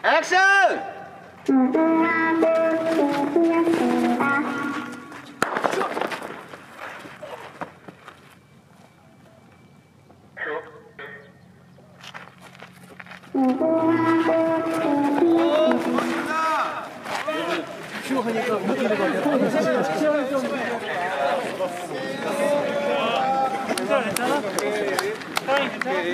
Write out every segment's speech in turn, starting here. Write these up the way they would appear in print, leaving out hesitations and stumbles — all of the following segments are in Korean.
액션! 하니까 어떻게 될 것 같아요? 시험이 좀 괜찮아? 사랑이 괜찮아?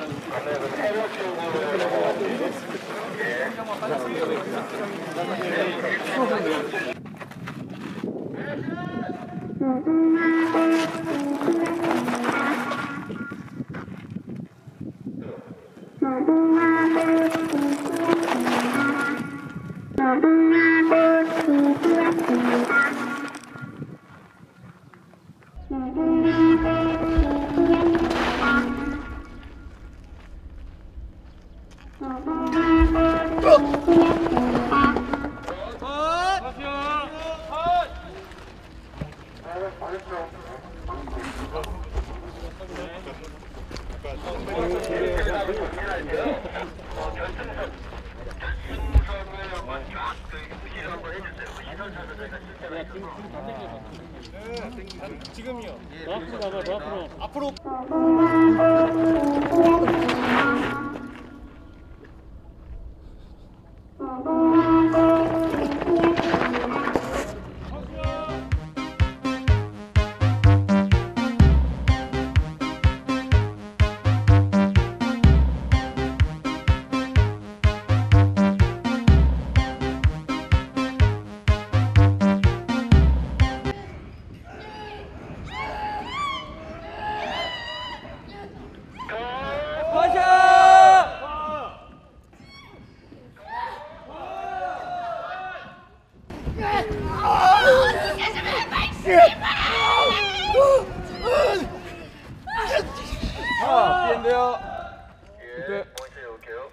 지금이요. 앞으로 가봐. 앞으로. 삐엔데요. 예, 포인트 올게요.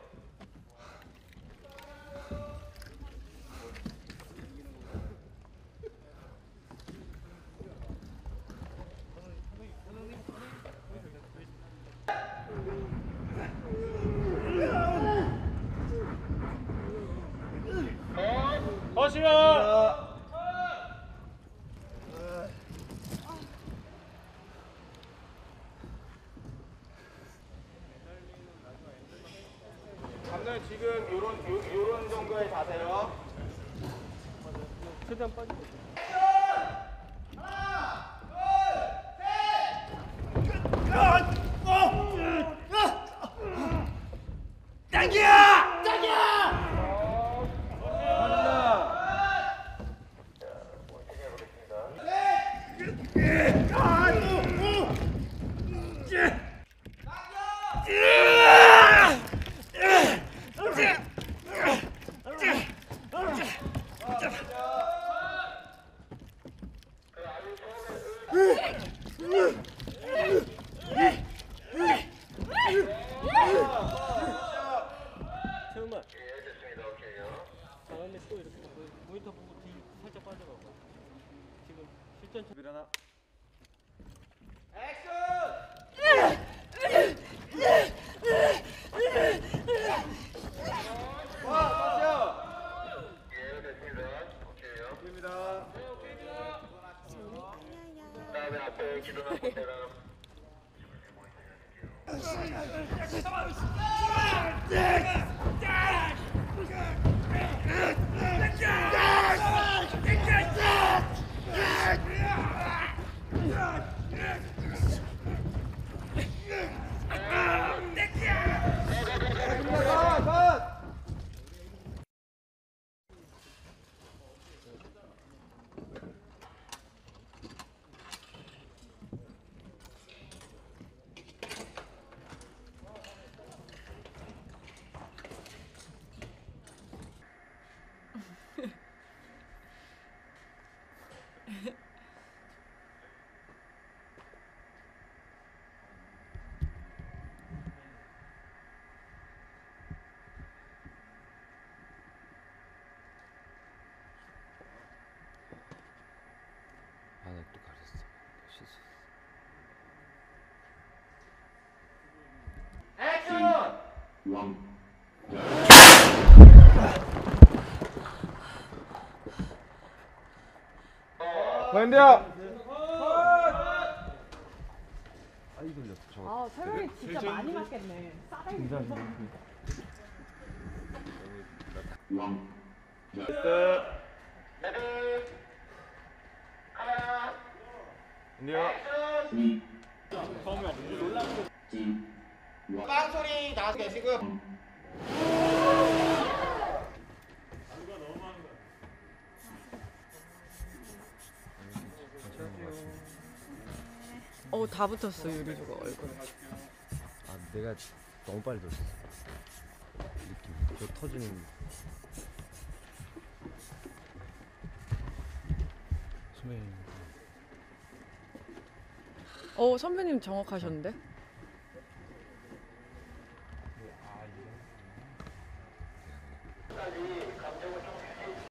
허시야. 감독님 지금 요런 정도의 자세요. 최대한 빠지고. 예, 됐습니다. 오케이요. 다음에 또 이렇게 모니터 보고 뒤 살짝 빠져봐. 지금 실전 일어나. 예, 됐습니다. 오케이요. 됩니다. 다음에 앞에 기도나 본대랑 안에 또 가렸어. 실수. 액션! 현대야. 아이 돌렸어. 저 아, 설명이 진짜 많이 맞겠네. 싸다니. 레디. 카메라. 근데요. 빵 소리 나게 지금. 다 붙었어, 유리조가 얼굴. 아 내가 너무 빨리 돌렸어. 느낌. 저 터지는. 선배님. 선배님 정확하셨는데? 까지 감정